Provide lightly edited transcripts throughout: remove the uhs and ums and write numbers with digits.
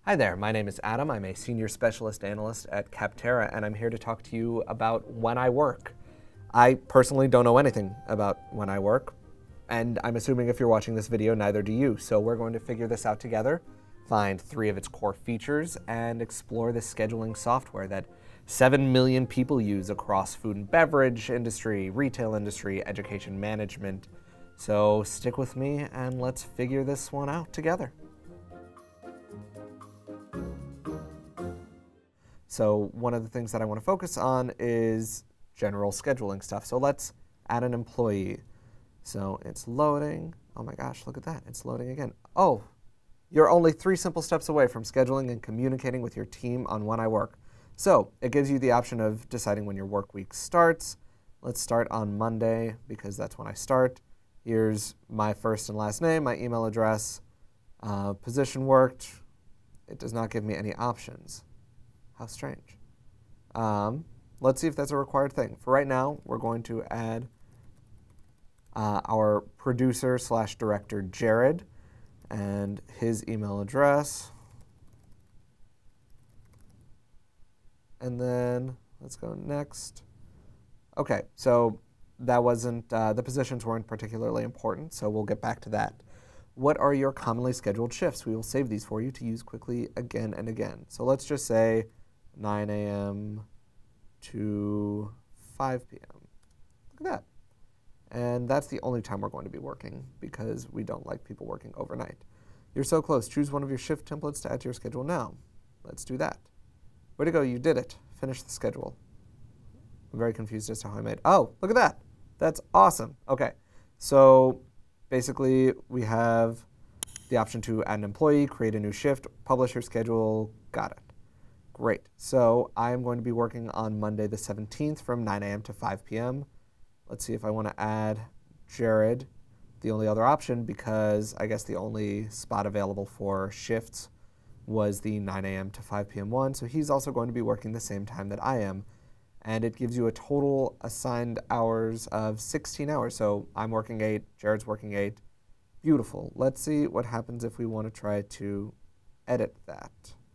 Hi there, my name is Adam. I'm a senior specialist analyst at Capterra, and I'm here to talk to you about when I work. I personally don't know anything about when I work, and I'm assuming if you're watching this video, neither do you. So we're going to figure this out together, find 3 of its core features, and explore the scheduling software that 7 million people use across food and beverage industry, retail industry, education management. So stick with me and let's figure this one out together. So one of the things that I want to focus on is general scheduling stuff. So let's add an employee. So it's loading. Oh my gosh, look at that. It's loading again. Oh, you're only 3 simple steps away from scheduling and communicating with your team on when I work. So it gives you the option of deciding when your work week starts. Let's start on Monday because that's when I start. Here's my first and last name, my email address, position worked. It does not give me any options. How strange. Let's see if that's a required thing. For right now, we're going to add our producer/director, Jared, and his email address. And then let's go next. Okay, so that wasn't, the positions weren't particularly important, so we'll get back to that. What are your commonly scheduled shifts? We will save these for you to use quickly again and again. So let's just say 9 a.m. to 5 p.m. Look at that. And that's the only time we're going to be working because we don't like people working overnight. You're so close. Choose one of your shift templates to add to your schedule now. Let's do that. Way to go, you did it. Finish the schedule. I'm very confused as to how I made. Oh, look at that. That's awesome. Okay, so basically we have the option to add an employee, create a new shift, publish your schedule. Got it. Great. So I'm going to be working on Monday the 17th from 9 a.m. to 5 p.m. Let's see if I want to add Jared, the only other option, because I guess the only spot available for shifts was the 9 a.m. to 5 p.m. one. So he's also going to be working the same time that I am. And it gives you a total assigned hours of 16 hours. So I'm working 8, Jared's working 8. Beautiful. Let's see what happens if we want to try to edit that.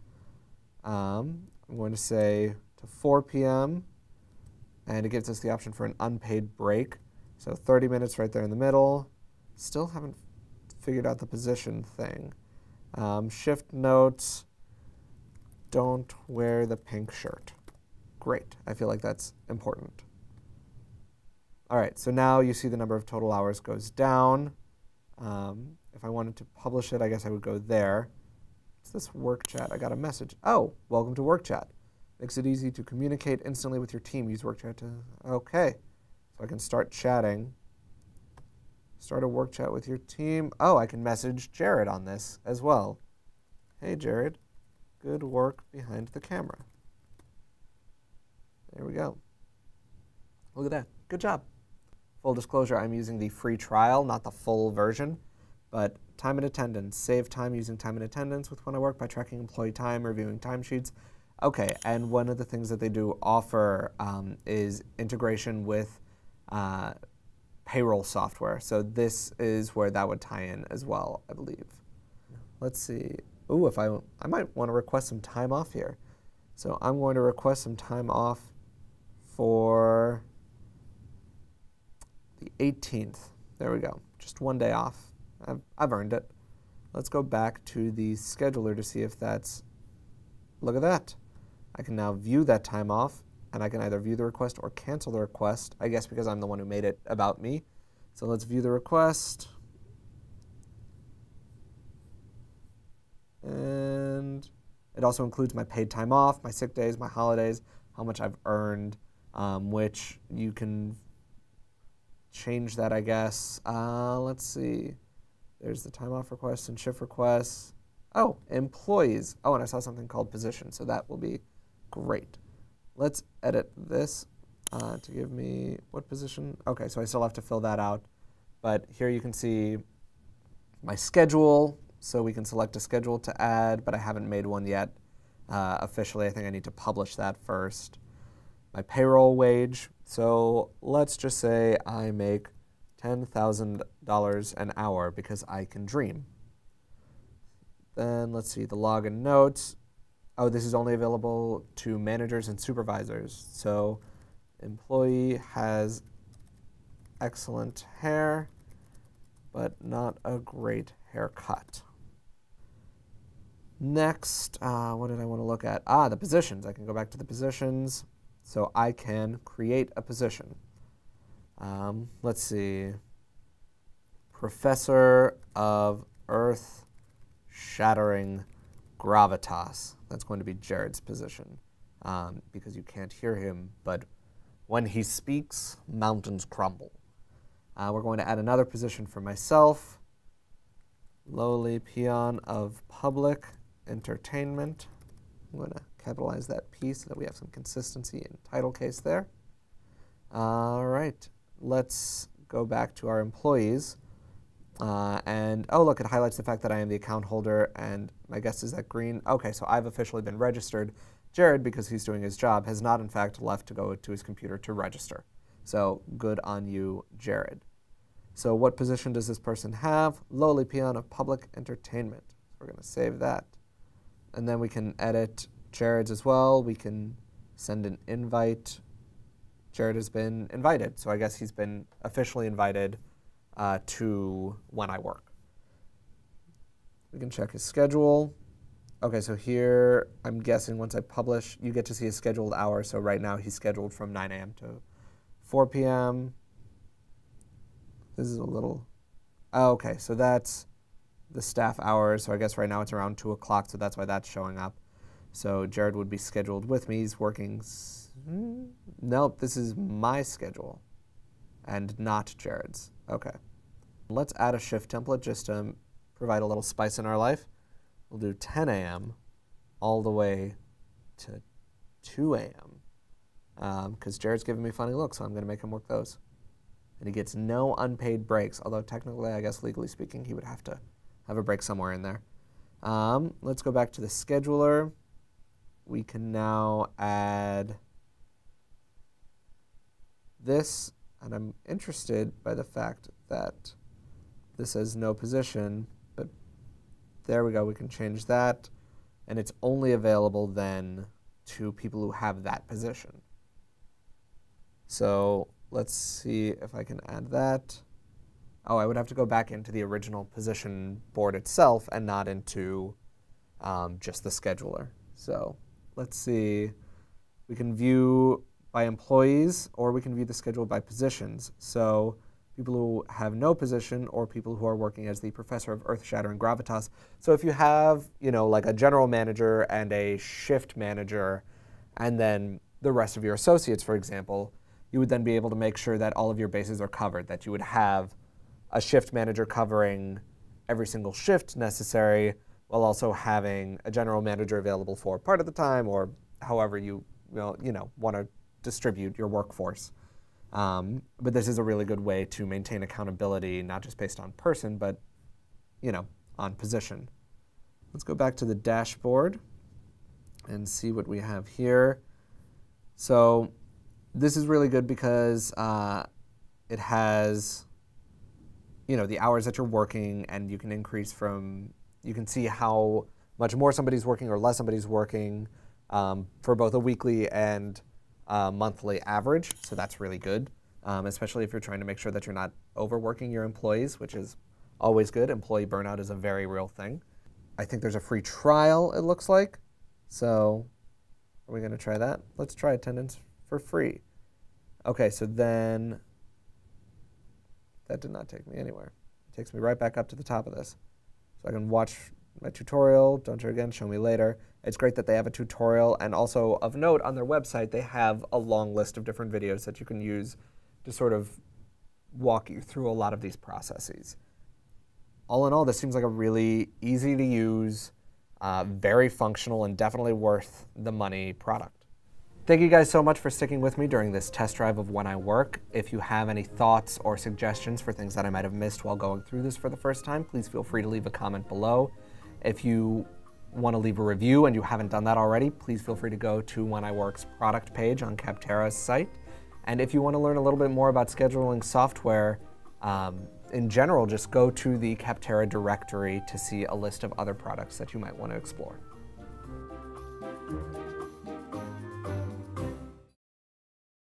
I'm going to say to 4 p.m. and it gives us the option for an unpaid break. So 30 minutes right there in the middle. Still haven't figured out the position thing. Shift notes, don't wear the pink shirt. Great, I feel like that's important. All right, so now you see the number of total hours goes down. If I wanted to publish it, I guess I would go there. What's this work chat? I got a message. Oh, welcome to work chat. Makes it easy to communicate instantly with your team. Use work chat to, okay. So I can start chatting. Start a work chat with your team. Oh, I can message Jared on this as well. Hey, Jared, good work behind the camera. There we go. Look at that. Good job. Full disclosure, I'm using the free trial, not the full version. But time and attendance. Save time using time and attendance with when I work by tracking employee time, reviewing timesheets. Okay, and one of the things that they do offer is integration with Payroll software. So this is where that would tie in as well, I believe. Let's see. Ooh, if I might want to request some time off here. So I'm going to request some time off for the 18th. There we go. Just 1 day off. I've earned it. Let's go back to the scheduler to see if that's, look at that. I can now view that time off, and I can either view the request or cancel the request, I guess because I'm the one who made it about me. So let's view the request. And it also includes my paid time off, my sick days, my holidays, how much I've earned, which you can change that, I guess. Let's see. There's the time off requests and shift requests. Oh, employees. Oh, and I saw something called position, so that will be great. Let's edit this to give me what position? Okay, so I still have to fill that out. But here you can see my schedule. So we can select a schedule to add, but I haven't made one yet officially. I think I need to publish that first. My payroll wage. So let's just say I make $10,000 an hour because I can dream. Then let's see, the login notes. Oh, this is only available to managers and supervisors. So employee has excellent hair, but not a great haircut. Next, what did I want to look at? The positions. I can go back to the positions. So I can create a position. Let's see. Professor of Earth-Shattering Gravitas. That's going to be Jared's position because you can't hear him, but when he speaks, mountains crumble. We're going to add another position for myself. Lowly peon of public entertainment. I'm going to capitalize that P so that we have some consistency in title case there. All right, let's go back to our employees. And oh, look, it highlights the fact that I am the account holder and my guest is at green. Okay, so I've officially been registered. Jared, because he's doing his job, has not in fact left to go to his computer to register. So good on you, Jared. So what position does this person have? Lowly peon of public entertainment. So we're going to save that. And then we can edit Jared's as well. We can send an invite. Jared has been invited, so I guess he's been officially invited to When I Work. We can check his schedule. Okay, so here, I'm guessing once I publish, you get to see his scheduled hours. So right now he's scheduled from 9 a.m. to 4 p.m. This is a little, okay, so that's the staff hours. So I guess right now it's around 2 o'clock, so that's why that's showing up. So Jared would be scheduled with me. He's working, nope, this is my schedule and not Jared's. Okay. Let's add a shift template just to provide a little spice in our life. We'll do 10 a.m. all the way to 2 a.m. Because Jared's giving me funny looks, so I'm going to make him work those. And he gets no unpaid breaks, although technically, I guess legally speaking, he would have to have a break somewhere in there. Let's go back to the scheduler. We can now add this, and I'm interested by the fact that this says no position, but there we go, we can change that, and it's only available then to people who have that position. So let's see if I can add that. Oh, I would have to go back into the original position board itself and not into just the scheduler. So let's see. We can view by employees, or we can view the schedule by positions. So people who have no position, or people who are working as the professor of earth-shattering gravitas. So if you have, you know, like a general manager and a shift manager, and then the rest of your associates, for example, you would then be able to make sure that all of your bases are covered, that you would have a shift manager covering every single shift necessary, while also having a general manager available for part of the time, or however you want to distribute your workforce. But this is a really good way to maintain accountability, not just based on person, but on position. Let's go back to the dashboard and see what we have here. So this is really good because it has the hours that you're working, and you can increase you can see how much more somebody's working or less somebody's working for both a weekly and monthly average. So that's really good, especially if you're trying to make sure that you're not overworking your employees, which is always good. Employee burnout is a very real thing. I think there's a free trial, it looks like. So are we going to try that? Let's try attendance for free. Okay, so then that did not take me anywhere. It takes me right back up to the top of this. So I can watch my tutorial, don't you again, show me later. It's great that they have a tutorial, and also of note on their website, they have a long list of different videos that you can use to sort of walk you through a lot of these processes. All in all, this seems like a really easy to use, very functional, and definitely worth the money product. Thank you guys so much for sticking with me during this test drive of When I Work. If you have any thoughts or suggestions for things that I might have missed while going through this for the first time, please feel free to leave a comment below. If you want to leave a review and you haven't done that already, please feel free to go to When I Work's product page on Capterra's site. And if you want to learn a little bit more about scheduling software, in general, just go to the Capterra directory to see a list of other products that you might want to explore.